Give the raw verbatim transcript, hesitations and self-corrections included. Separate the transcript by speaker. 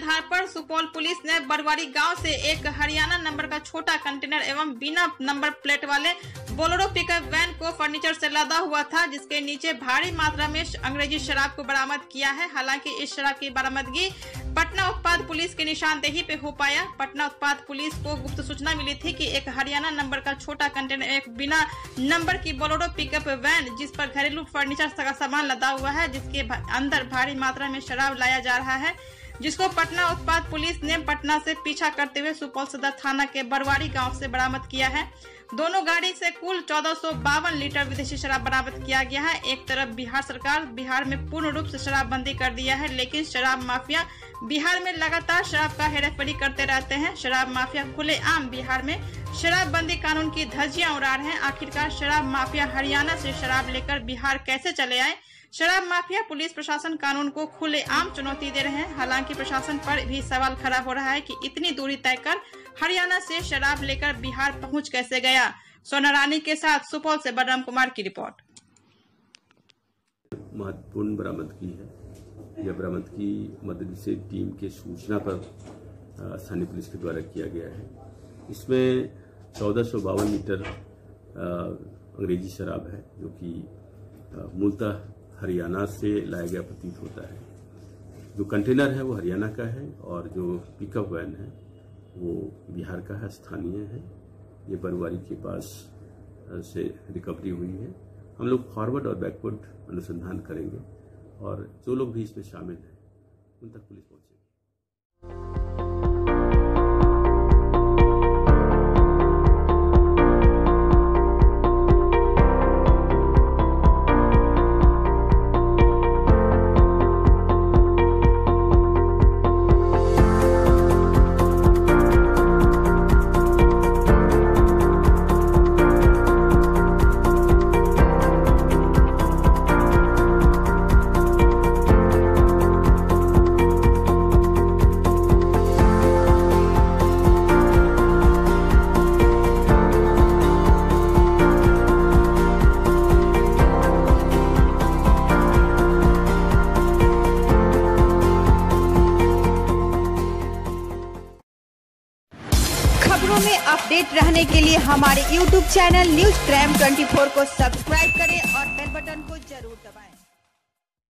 Speaker 1: आधार पर सुपौल पुलिस ने बरवारी गांव से एक हरियाणा नंबर का छोटा कंटेनर एवं बिना नंबर प्लेट वाले बोलेरो पिकअप वैन को फर्नीचर से लदा हुआ था, जिसके नीचे भारी मात्रा में अंग्रेजी शराब को बरामद किया है। हालांकि इस शराब की बरामदगी पटना उत्पाद पुलिस की निशानदेही पे हो पाया। पटना उत्पाद पुलिस को गुप्त सूचना मिली थी कि एक हरियाणा नंबर का छोटा कंटेनर एक बिना नंबर की बोलेरो पिकअप वैन, जिस पर घरेलू फर्नीचर का सामान लदा हुआ है, जिसके अंदर भारी मात्रा में शराब लाया जा रहा है, जिसको पटना उत्पाद पुलिस ने पटना से पीछा करते हुए सुपौल सदर थाना के बरवारी गांव से बरामद किया है। दोनों गाड़ी से कुल चौदह सौ बावन लीटर विदेशी शराब बरामद किया गया है। एक तरफ बिहार सरकार बिहार में पूर्ण रूप से शराबबंदी कर दिया है, लेकिन शराब माफिया बिहार में लगातार शराब का हेराफेरी करते रहते हैं। शराब माफिया खुलेआम बिहार में शराबबंदी कानून की धज्जियां उड़ा रहे हैं। आखिरकार शराब माफिया हरियाणा से शराब लेकर बिहार कैसे चले आए? शराब माफिया पुलिस प्रशासन कानून को खुलेआम चुनौती दे रहे हैं। हालांकि प्रशासन पर भी सवाल खड़ा हो रहा है कि इतनी दूरी तय कर हरियाणा से शराब लेकर बिहार पहुंच कैसे गया। सोना रानी के साथ सुपौल से बलराम कुमार की रिपोर्ट।
Speaker 2: महत्वपूर्ण बरामदगी है। यह बरामदगी मदरसे टीम के सूचना पर स्थानीय पुलिस के द्वारा किया गया है। इसमें चौदह सौ बावन लीटर अंग्रेजी शराब है, जो कि मूलतः हरियाणा से लाया गया प्रतीत होता है। जो कंटेनर है वो हरियाणा का है और जो पिकअप वैन है वो बिहार का है, स्थानीय है। ये बरवारी के पास से रिकवरी हुई है। हम लोग फॉरवर्ड और बैकवर्ड अनुसंधान करेंगे और जो लोग भी इसमें शामिल हैं उन तक पुलिस पहुंचेगी।
Speaker 3: खबरों में अपडेट रहने के लिए हमारे यूट्यूब चैनल न्यूज क्राइम चौबीस को सब्सक्राइब करें और बेल बटन को जरूर दबाएं।